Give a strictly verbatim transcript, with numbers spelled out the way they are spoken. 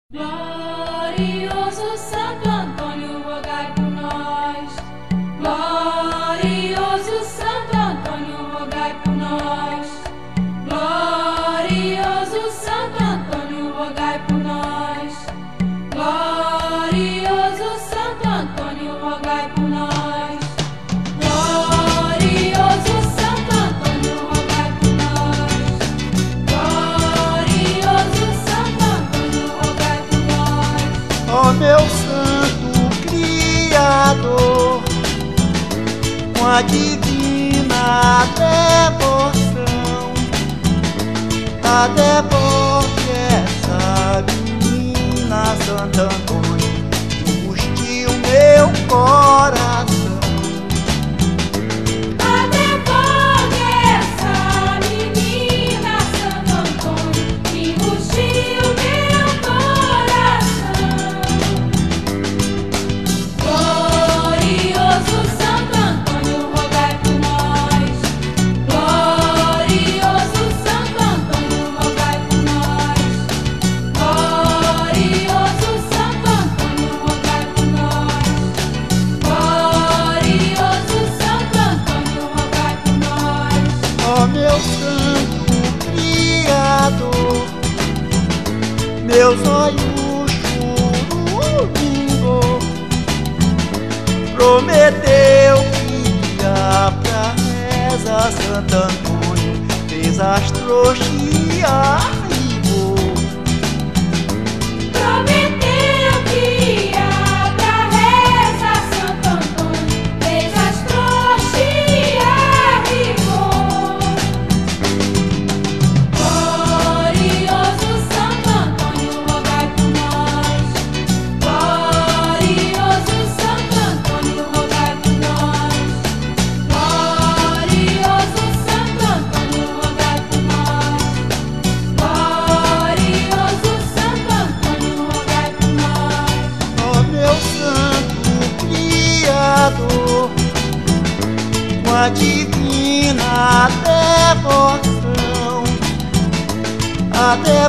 Glorioso Santo Antônio, rogai por nós. Glorioso Santo Antônio, rogai por nós. Glorioso Santo Antônio, rogai por nós. Glorioso Santo Antônio, rogai por nós. Glorioso Santo Antônio, rogai por nós. Glorioso Santo Antônio, rogai por nós. Ó meu santo Criador, com a divina devoção, advogue essa menina Santo Antônio, custe o meu coração. Advogue essa menina Santo Antônio, que angustia o meu coração. Glorioso Santo Antônio, rogai por nós. Glorioso Santo Antônio, rogai por nós. Glorioso Santo Antônio, rogai por nós. Glorioso Santo Antônio, rogai por nós. Ó meu santo Criador, meus olhos chorando, prometeu que ia pra reza Santo Antônio, fez as trouxas e arribou. Prometeu que ia pra reza Santo Antônio, fez as trouxas e arribou. Glorioso Santo Antônio, rogai por nós. Glorioso Santo Antônio, rogai por nós. Glorioso Santo Antônio, rogai por nós. Glorioso Santo Antônio, rogai por nós. Ó meu santo Criador, com a divina devoção, advogue